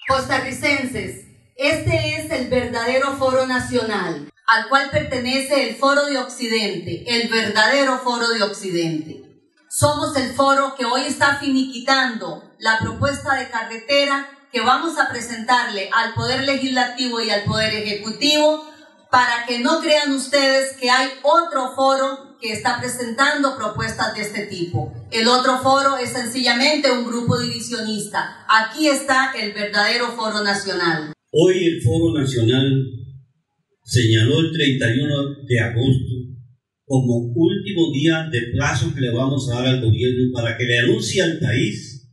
Costarricenses, este es el verdadero foro nacional, al cual pertenece el Foro de Occidente, el verdadero Foro de Occidente. Somos el foro que hoy está finiquitando la propuesta de carretera que vamos a presentarle al Poder Legislativo y al Poder Ejecutivo, para que no crean ustedes que hay otro foro que está presentando propuestas de este tipo. El otro foro es sencillamente un grupo divisionista. Aquí está el verdadero foro nacional. Hoy el Foro Nacional señaló el 31 de agosto como último día de plazo que le vamos a dar al gobierno para que le anuncie al país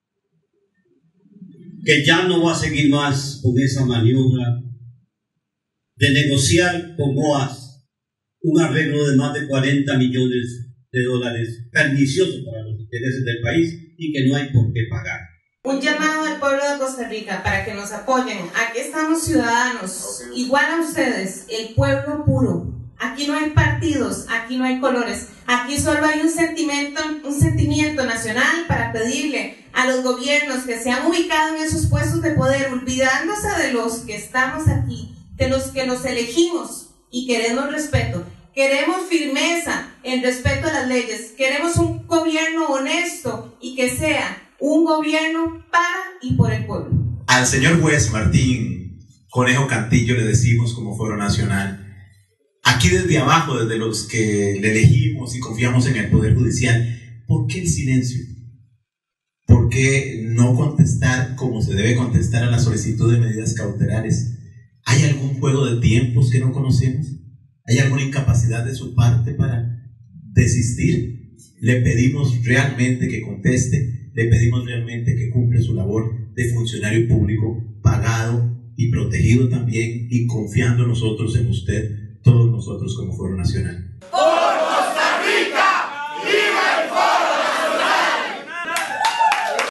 que ya no va a seguir más con esa maniobra de negociar con OAS un arreglo de más de 40 millones de dólares pernicioso para los intereses del país y que no hay por qué pagar. Un llamado al pueblo de Costa Rica para que nos apoyen. Aquí estamos ciudadanos, igual a ustedes, el pueblo puro. Aquí no hay partidos, aquí no hay colores. Aquí solo hay un sentimiento nacional para pedirle a los gobiernos que se han ubicado en esos puestos de poder, olvidándose de los que estamos aquí, de los que nos elegimos y queremos respeto. Queremos firmeza en respeto a las leyes. Queremos un gobierno honesto y que sea un gobierno para y por el pueblo. Al señor juez Martín Conejo Cantillo le decimos como Foro Nacional, aquí desde abajo, desde los que le elegimos y confiamos en el Poder Judicial, ¿por qué el silencio? ¿Por qué no contestar como se debe contestar a la solicitud de medidas cautelares? ¿Hay algún juego de tiempos que no conocemos? ¿Hay alguna incapacidad de su parte para desistir? Le pedimos realmente que conteste. Le pedimos realmente que cumpla su labor de funcionario público, pagado y protegido también, y confiando nosotros en usted, todos nosotros como Foro Nacional.